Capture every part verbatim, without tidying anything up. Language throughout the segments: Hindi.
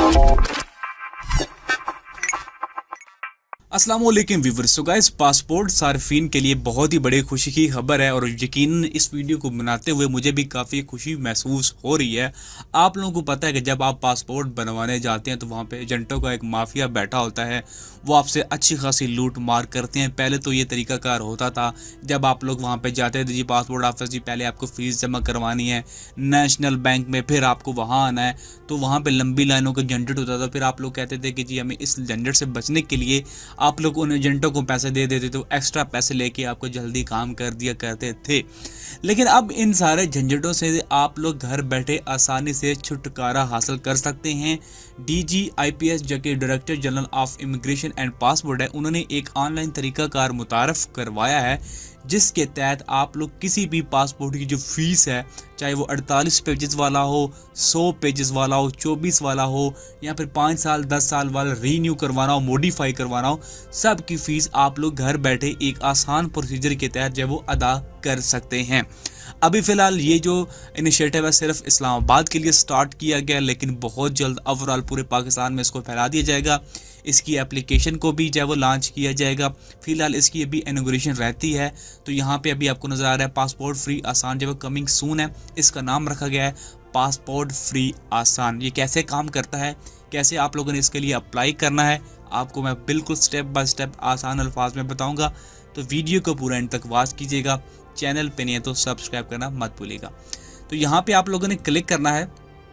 अस्सलाम वालेकुम व्यूअर्स। सो गाइस, पासपोर्ट सार्फिन के लिए बहुत ही बड़ी खुशी की खबर है और यकीनन इस वीडियो को बनाते हुए मुझे भी काफ़ी खुशी महसूस हो रही है। आप लोगों को पता है कि जब आप पासपोर्ट बनवाने जाते हैं तो वहाँ पे एजेंटों का एक माफिया बैठा होता है, वो आपसे अच्छी खासी लूट मार करते हैं। पहले तो ये तरीकाकार होता था, जब आप लोग वहाँ पे जाते थे जी पासपोर्ट ऑफिस जी, पहले आपको फ़ीस जमा करवानी है नेशनल बैंक में, फिर आपको वहाँ आना है, तो वहाँ पर लंबी लाइनों का झंझट होता था। फिर आप लोग कहते थे कि जी हमें इस झंझट से बचने के लिए आप लोग उन एजेंटों को पैसे दे देते तो एक्स्ट्रा पैसे लेके आपको जल्दी काम कर दिया करते थे। लेकिन अब इन सारे झंझटों से आप लोग घर बैठे आसानी से छुटकारा हासिल कर सकते हैं। डीजी आईपीएस जो कि director general of immigration and passport है, उन्होंने एक ऑनलाइन तरीकाकार मुतारफ करवाया है जिसके तहत आप लोग किसी भी पासपोर्ट की जो फीस है, चाहे वो अड़तालीस पेजेस वाला हो, सौ पेजेस वाला हो, चौबीस वाला हो, या फिर पाँच साल दस साल वाला रीन्यू करवाना हो, मॉडिफाई करवाना हो, सब की फ़ीस आप लोग घर बैठे एक आसान प्रोसीजर के तहत जो है वो अदा कर सकते हैं। अभी फ़िलहाल ये जो इनिशिएटिव है सिर्फ इस्लामाबाद के लिए स्टार्ट किया गया, लेकिन बहुत जल्द ओवरऑल पूरे पाकिस्तान में इसको फैला दिया जाएगा। इसकी एप्लीकेशन को भी जो है वो लॉन्च किया जाएगा। फिलहाल इसकी अभी इनॉग्रेशन रहती है, तो यहाँ पे अभी आपको नज़र आ रहा है पासपोर्ट फ्री आसान जो है कमिंग सून है। इसका नाम रखा गया है पासपोर्ट फ्री आसान। ये कैसे काम करता है, कैसे आप लोगों ने इसके लिए अप्लाई करना है, आपको मैं बिल्कुल स्टेप बाय स्टेप आसान अल्फाज में बताऊँगा, तो वीडियो को पूरा एंड तक वॉच कीजिएगा। चैनल पे नहीं है तो सब्सक्राइब करना मत भूलिएगा। तो यहाँ पे आप लोगों ने क्लिक करना है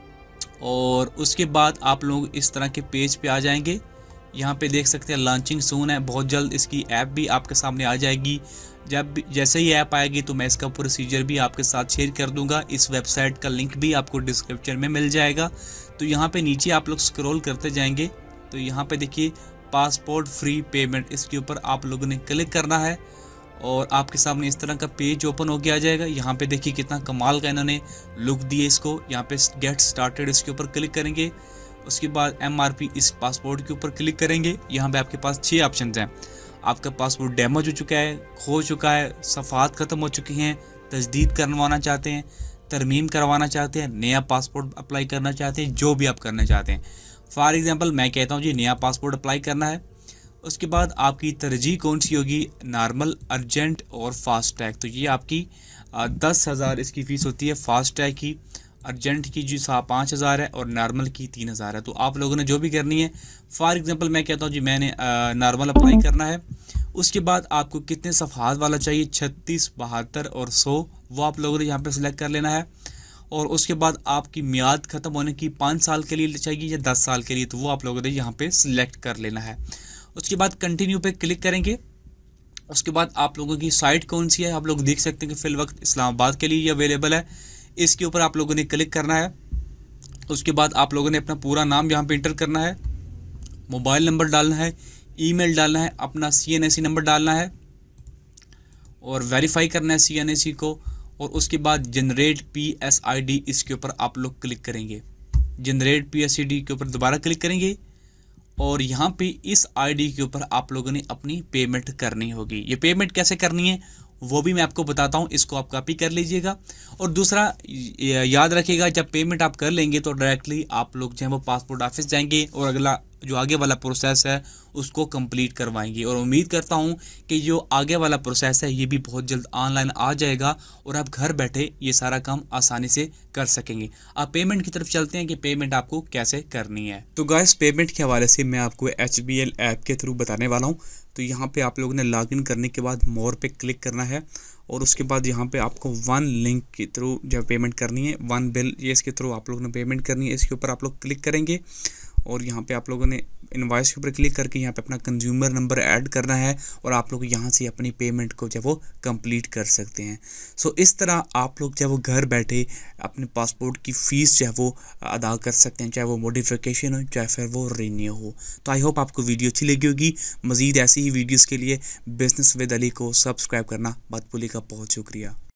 और उसके बाद आप लोग इस तरह के पेज पे आ जाएंगे। यहाँ पे देख सकते हैं लॉन्चिंग सून है, बहुत जल्द इसकी ऐप भी आपके सामने आ जाएगी। जब जैसे ही ऐप आएगी तो मैं इसका प्रोसीजर भी आपके साथ शेयर कर दूंगा। इस वेबसाइट का लिंक भी आपको डिस्क्रिप्शन में मिल जाएगा। तो यहाँ पे नीचे आप लोग स्क्रॉल करते जाएंगे तो यहाँ पे देखिए पासपोर्ट फ्री पेमेंट, इसके ऊपर आप लोगों ने क्लिक करना है और आपके सामने इस तरह का पेज ओपन होके आ जाएगा। यहाँ पे देखिए कितना कमाल का इन्होंने लुक दिए इसको। यहाँ पे गेट स्टार्टेड इसके ऊपर क्लिक करेंगे, उसके बाद एमआरपी इस पासपोर्ट के ऊपर क्लिक करेंगे। यहाँ पे आपके पास छः ऑप्शन हैं। आपका पासपोर्ट डैमेज हो चुका है, खो चुका है, सफ़ात ख़त्म हो चुकी हैं, तजदीद करवाना चाहते हैं, तरमीम करवाना चाहते हैं, नया पासपोर्ट अप्लाई करना चाहते हैं, जो भी आप करना चाहते हैं। फॉर एग्जांपल मैं कहता हूँ जी नया पासपोर्ट अप्लाई करना है। उसके बाद आपकी तरजीह कौन सी होगी, नॉर्मल, अर्जेंट और फास्ट टैग। तो ये आपकी दस हज़ार इसकी फ़ीस होती है फास्ट टैग की, अर्जेंट की जी सा पाँच हज़ार है और नॉर्मल की तीन हज़ार है। तो आप लोगों ने जो भी करनी है, फॉर एग्जांपल मैं कहता हूँ जी मैंने नॉर्मल अप्लाई करना है। उसके बाद आपको कितने सफ़हात वाला चाहिए, छत्तीस, बहत्तर और सौ, वो आप लोगों ने यहाँ पे सिलेक्ट कर लेना है। और उसके बाद आपकी मियाद ख़त्म होने की पाँच साल के लिए चाहिए या दस साल के लिए, तो वो आप लोगों ने यहाँ पर सिलेक्ट कर लेना है। उसके बाद कंटिन्यू पे क्लिक करेंगे। उसके बाद आप लोगों की साइट कौन सी है, आप लोग देख सकते हैं कि फ़िल वक्त इस्लामाबाद के लिए ये अवेलेबल है। इसके ऊपर आप लोगों ने क्लिक करना है। उसके बाद आप लोगों ने अपना पूरा नाम यहाँ पे इंटर करना है, मोबाइल नंबर डालना है, ईमेल डालना है, अपना सीएनएसी नंबर डालना है और वेरीफाई करना है सीएनएसी को। और उसके बाद जनरेट पीएसआईडी, इसके ऊपर आप लोग क्लिक करेंगे। जनरेट पीएसआईडी के ऊपर दोबारा क्लिक करेंगे और यहाँ पे इस आईडी के ऊपर आप लोगों ने अपनी पेमेंट करनी होगी। ये पेमेंट कैसे करनी है वो भी मैं आपको बताता हूँ, इसको आप कॉपी कर लीजिएगा। और दूसरा याद रखिएगा, जब पेमेंट आप कर लेंगे तो डायरेक्टली आप लोग जो है वो पासपोर्ट ऑफिस जाएंगे और अगला जो आगे वाला प्रोसेस है उसको कंप्लीट करवाएंगे। और उम्मीद करता हूँ कि जो आगे वाला प्रोसेस है ये भी बहुत जल्द ऑनलाइन आ जाएगा और आप घर बैठे ये सारा काम आसानी से कर सकेंगे। आप पेमेंट की तरफ चलते हैं कि पेमेंट आपको कैसे करनी है। तो गाइस, पेमेंट के हवाले से मैं आपको एच बी एल ऐप के थ्रू बताने वाला हूँ। तो यहाँ पे आप लोगों ने लॉगिन करने के बाद मोर पे क्लिक करना है और उसके बाद यहाँ पे आपको वन लिंक के थ्रू जो पेमेंट करनी है, वन बिल, ये इसके थ्रू आप लोगों ने पेमेंट करनी है। इसके ऊपर आप लोग क्लिक करेंगे और यहाँ पे आप लोगों ने इनवॉइस के ऊपर क्लिक करके यहाँ पे अपना कंज्यूमर नंबर ऐड करना है और आप लोग यहाँ से अपनी पेमेंट को जो वो कंप्लीट कर सकते हैं। सो इस तरह आप लोग जो वो घर बैठे अपने पासपोर्ट की फ़ीस जो है वो अदा कर सकते हैं, चाहे वो मॉडिफिकेशन हो चाहे फिर वो रीन्यू हो। तो आई होप आपको वीडियो अच्छी लगी होगी। मज़ीद ऐसी ही वीडियोज़ के लिए बिज़नेस विद अली को सब्सक्राइब करना मत भूलिएगा। बहुत शुक्रिया।